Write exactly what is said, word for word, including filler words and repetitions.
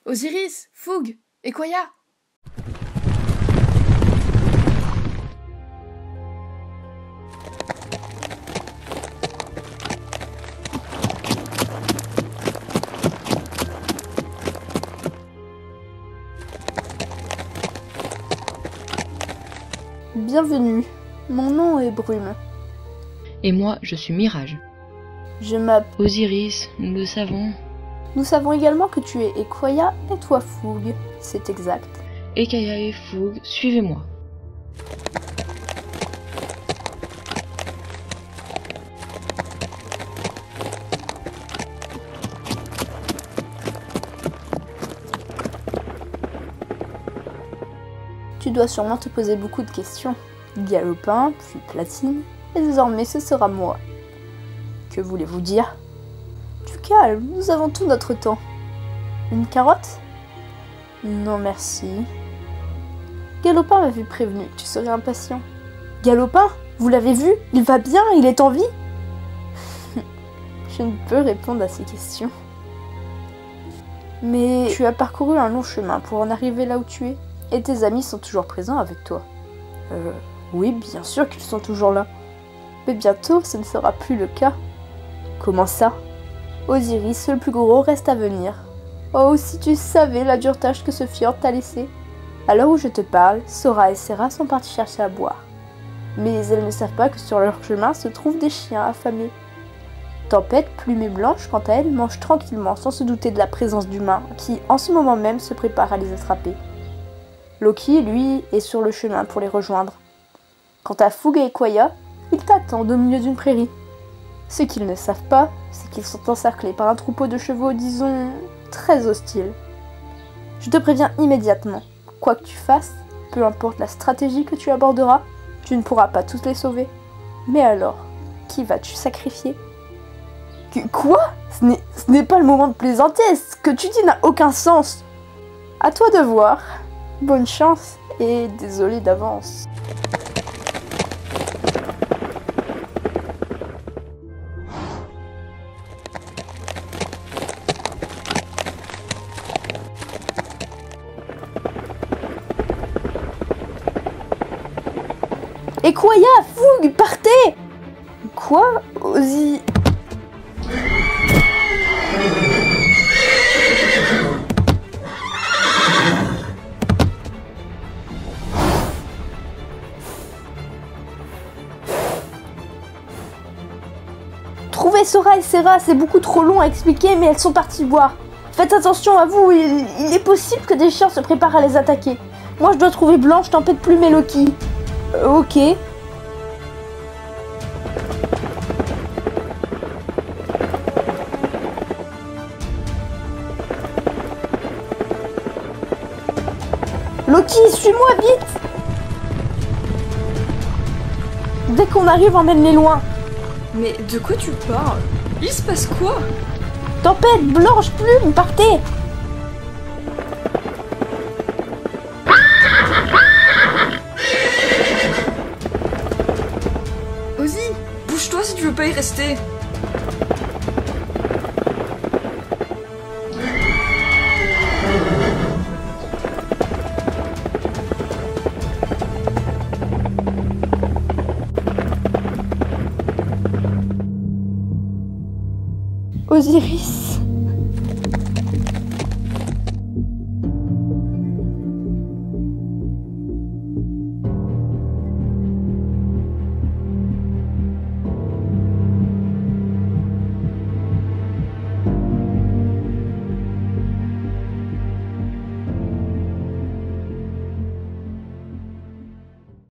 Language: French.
Osiris, Fougue, Ekoya. Bienvenue, mon nom est Brume. Et moi, je suis Mirage. Je m'appelle Osiris, nous le savons. Nous savons également que tu es Ekoya et toi Fougue, c'est exact. Ekaya et Fougue, suivez-moi. Tu dois sûrement te poser beaucoup de questions. Galopin, puis Platine, et désormais ce sera moi. Que voulez-vous dire? Du calme, nous avons tout notre temps. Une carotte? Non merci. Galopin m'avait prévenu que tu serais impatient. Galopin? Vous l'avez vu? Il va bien? Il est en vie? Je ne peux répondre à ces questions. Mais tu as parcouru un long chemin pour en arriver là où tu es. Et tes amis sont toujours présents avec toi. Euh, oui, bien sûr qu'ils sont toujours là. Mais bientôt, ce ne sera plus le cas. Comment ça? Osiris, le plus gros, reste à venir. Oh, si tu savais la dure tâche que ce fjord t'a laissée. À l'heure où je te parle, Sora et Serra sont partis chercher à boire. Mais elles ne savent pas que sur leur chemin se trouvent des chiens affamés. Tempête, Plume et Blanche, quant à elles, mangent tranquillement sans se douter de la présence d'humains qui, en ce moment même, se préparent à les attraper. Loki, lui, est sur le chemin pour les rejoindre. Quant à Fougue et Ekoya, ils t'attendent au milieu d'une prairie. Ce qu'ils ne savent pas, c'est qu'ils sont encerclés par un troupeau de chevaux, disons, très hostile. Je te préviens immédiatement, quoi que tu fasses, peu importe la stratégie que tu aborderas, tu ne pourras pas tous les sauver. Mais alors, qui vas-tu sacrifier? Quoi? Ce n'est, ce n'est pas le moment de plaisanter, ce que tu dis n'a aucun sens. À toi de voir. Bonne chance et désolé d'avance. Ekoya, Fougue, partez! Quoi? Ozzy... Trouver Sora et Serra, c'est beaucoup trop long à expliquer, mais elles sont parties boire. Faites attention à vous, il, il est possible que des chiens se préparent à les attaquer. Moi je dois trouver Blanche, Tempête, Plume et Loki. Euh, ok. Loki, suis-moi vite! Dès qu'on arrive, emmène-les loin. Mais de quoi tu parles? Il se passe quoi? Tempête, Blanche, Plume, partez! Ozzy, bouge-toi si tu veux pas y rester. Osiris.